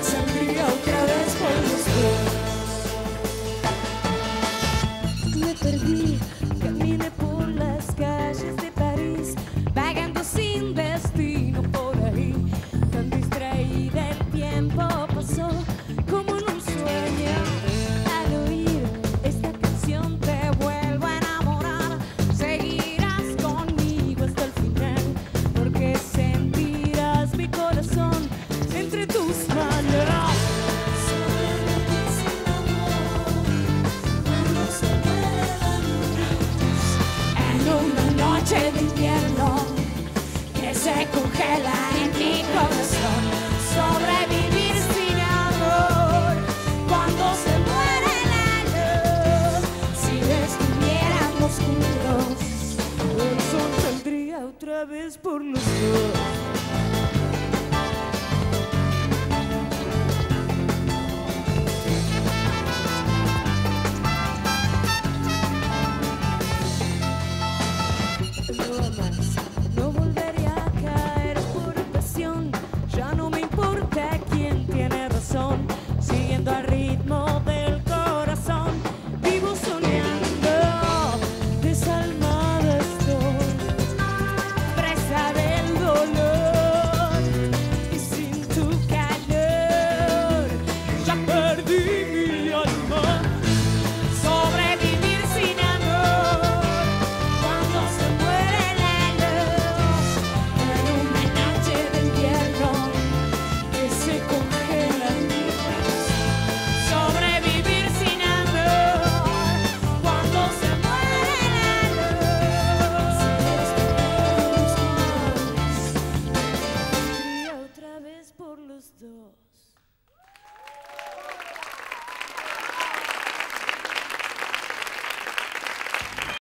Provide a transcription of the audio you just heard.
saldría otra vez por los dos. Me perdí, caminé por las calles de París, vagando sin destino por ahí. Tan distraída el tiempo pasó como en un sueño. Al oír esta canción te vuelvo a enamorar. Seguirás conmigo hasta el final, porque sentirás mi corazón entre tus manos. En una noche de invierno que se congela en mi corazón, sobrevivir sin amor cuando se muere la luz. Si estuviéramos juntos, el sol saldría otra vez por los dos. No volveré a caer por pasión, ya no me importa quién tiene razón, siguiendo al ritmo del corazón, vivo soñando, desalmada estoy, presa del dolor, y sin tu calor, ya perdí mi alma. Sobrevivir sin amor cuando se muere la luz, en una noche de invierno que se congela en mi corazón. Sobrevivir sin amor cuando se muere la luz. Si estuviéramos juntos, saldría otra vez por los dos.